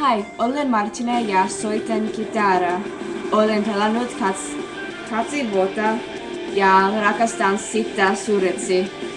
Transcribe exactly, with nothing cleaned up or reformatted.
Hai, olen Martina ja soitan kitaraa. Olen pelannut kats- kaksi vuotta ja rakastan sitä suuresti.